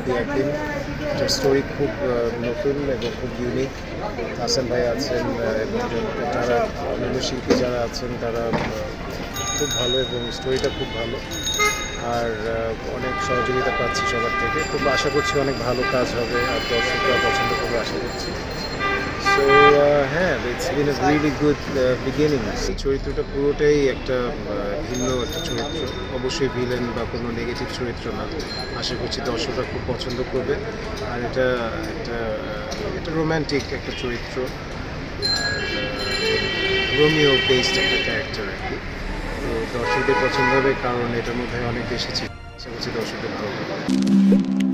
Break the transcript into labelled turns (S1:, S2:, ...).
S1: একদিন। এটার স্টোরি খুব নতুন এবং খুব ইউনিক। হাসান ভাই আছেন এবং যারা অন্যান্য শিল্পী যারা আছেন তারা খুব ভালো এবং স্টোরিটা খুব ভালো। আর অনেক সহযোগিতা পাচ্ছি সবার থেকে, তো আশা করছি অনেক ভালো কাজ হবে আর দর্শকরা পছন্দ করবে আশা করছি। সো হ্যাঁ, it's been a really good beginnings. এই চরিত্রটা পুরোটাই একটা ভিন্ন একটা চরিত্র, অবশ্যই ভিলেন বা কোনো নেগেটিভ চরিত্র না। আশা করছি দর্শকরা খুব পছন্দ করবে। আর এটা একটা রোম্যান্টিক একটা চরিত্র, আর রোমিও বেসড একটা ক্যারেক্টার আর কি। তো দর্শকদের পছন্দ হবে কারণ এটার মধ্যে অনেক বেশি ছিল। আশা করছি দর্শকদের ভালো লাগবে।